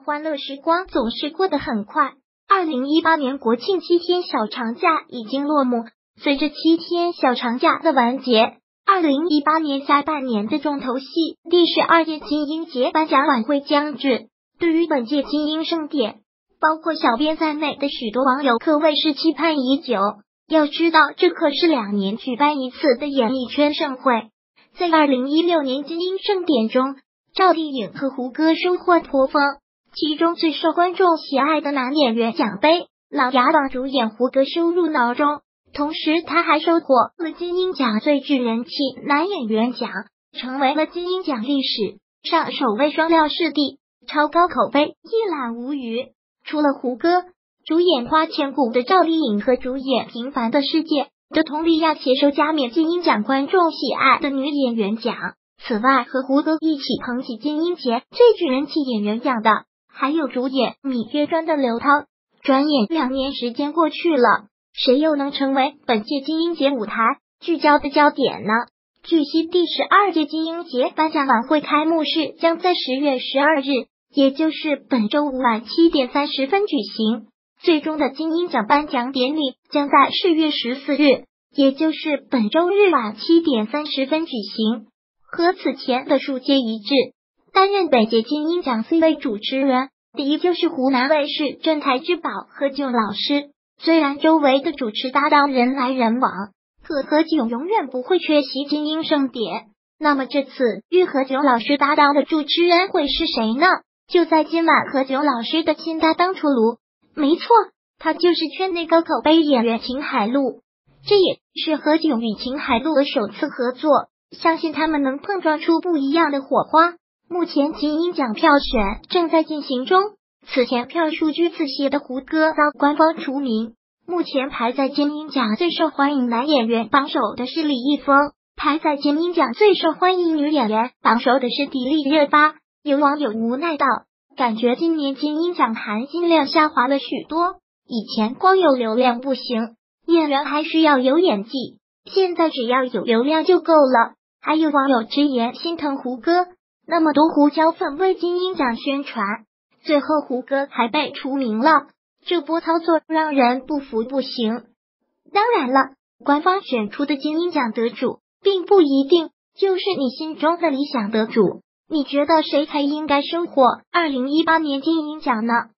欢乐时光总是过得很快。2018年国庆7天小长假已经落幕，随着7天小长假的完结，2018年下半年的重头戏第12届金鹰节颁奖晚会将至。对于本届金鹰盛典，包括小编在内的许多网友可谓是期盼已久。要知道，这可是2年举办一次的演艺圈盛会。在2016年金鹰盛典中，赵丽颖和胡歌收获颇丰，其中最受观众喜爱的男演员奖杯，琅琊榜主演胡歌收入囊中。同时，他还收获了金鹰奖最具人气男演员奖，成为了金鹰奖历史上首位双料视帝，超高口碑，一览无余。除了胡歌，主演《花千骨》的赵丽颖和主演《平凡的世界》的佟丽娅携手加冕金鹰奖观众喜爱的女演员奖。此外，和胡歌一起捧起金鹰节最具人气演员奖的，还有主演《芈月传》的刘涛。转眼2年时间过去了，谁又能成为本届金鹰节舞台聚焦的焦点呢？据悉，第12届金鹰节颁奖晚会开幕式将在10月12日，也就是本周五晚7点30分举行。最终的金鹰奖颁奖典礼将在10月14日，也就是本周日晚7点30分举行。和此前的数届一致，担任本届金鹰奖 C 位主持人，第一就是湖南卫视镇台之宝何炅老师。虽然周围的主持搭档人来人往，可何炅永远不会缺席金鹰盛典。那么这次与何炅老师搭档的主持人会是谁呢？就在今晚，何炅老师的新搭档出炉。没错，他就是圈内高口碑演员秦海璐。这也是何炅与秦海璐的首次合作，相信他们能碰撞出不一样的火花。目前金鹰奖票选正在进行中，此前票数居次席的胡歌遭官方除名。目前排在金鹰奖最受欢迎男演员榜首的是李易峰，排在金鹰奖最受欢迎女演员榜首的是迪丽热巴。有网友无奈道，感觉今年金鹰奖含金量下滑了许多，以前光有流量不行，演员还需要有演技，现在只要有流量就够了。还有网友直言心疼胡歌，那么多胡椒粉为金鹰奖宣传，最后胡歌还被除名了，这波操作让人不服不行。当然了，官方选出的金鹰奖得主并不一定就是你心中的理想得主，你觉得谁才应该收获2018年金鹰奖呢？